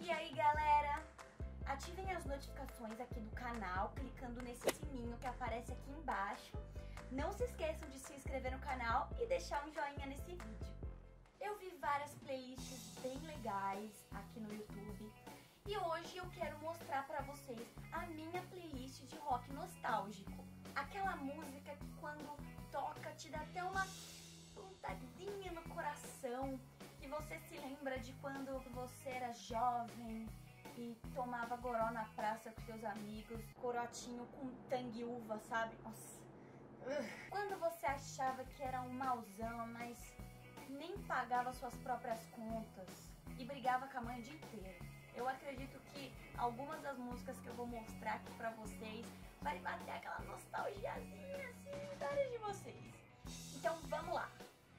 E aí galera, ativem as notificações aqui do canal, clicando nesse sininho que aparece aqui embaixo. Não se esqueçam de se inscrever no canal e deixar um joinha nesse vídeo. Eu vi várias playlists bem legais aqui no YouTube e hoje eu quero mostrar pra vocês a minha playlist de rock nostálgico. Aquela música que quando toca te dá até uma pontadinha no coração, que você se lembra de quando você era jovem e tomava goró na praça com seus amigos, corotinho com tangue uva, sabe? Nossa. Quando você achava que era um mauzão, mas nem pagava suas próprias contas e brigava com a mãe o dia inteiro. Eu acredito que algumas das músicas que eu vou mostrar aqui pra vocês vai bater aquela nostalgiazinha assim, várias de vocês. Então vamos lá!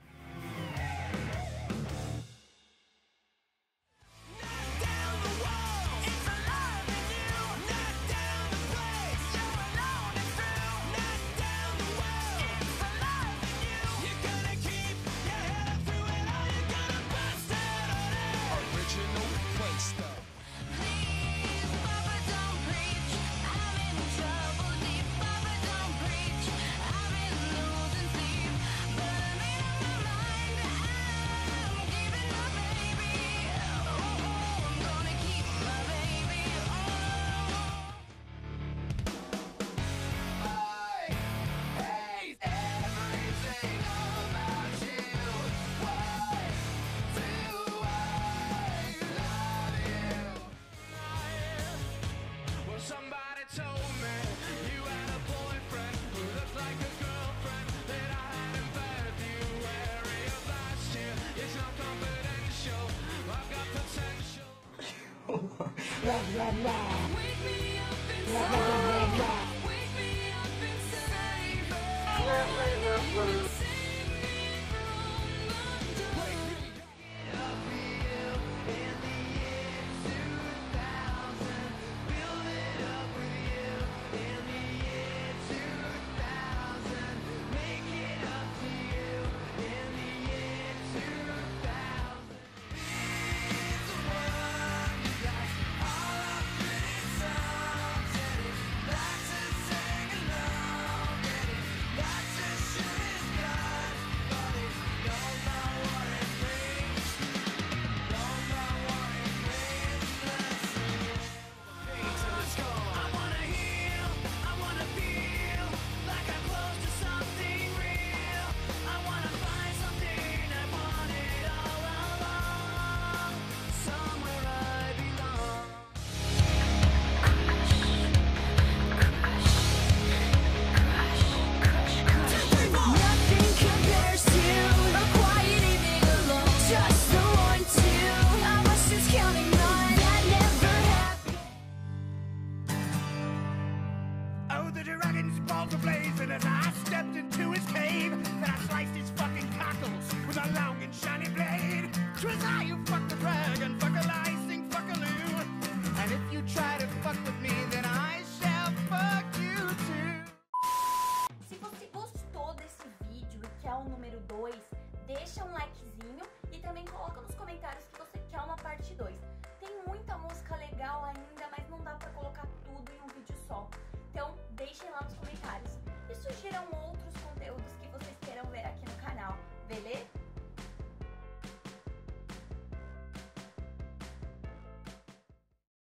Somebody told me you had a boyfriend who looked like a girlfriend that I had in February of last year. It's not confidential, I've got potential. Wake me up inside. Wake me up inside. Save me from the dark. Get up here in the year 2000. Build it up with you in the year 2000. Make it up to you in the year 2000. It's the one you got all our pretty songs, and it likes to sing along, and it likes to shoot his gun, but it don't know what it means. Don't know what it means. I wanna heal, I wanna feel like I'm close to something real. I wanna find something I wanted all along, somewhere I belong. Nothing compares to a quiet evening alone. Just the one, two. I was just counting on that never happened. Oh, the dragon's balls were blazing as I stepped into his cave. Then I sliced his fucking cockles with a long and shiny blade. 'Twas I who fucked the dragon, fuck a licing, fuck a loo. And if you try to fuck with me, then I shall fuck you too. Se você gostou desse vídeo e quer o número 2, deixa um likezinho e também coloca nos comentários que você quer uma parte 2. Tem muita música legal ainda, mas não dá pra colocar tudo em um vídeo só. Então deixem lá nos comentários e sugiram outros conteúdos que vocês queiram ver aqui no canal, beleza?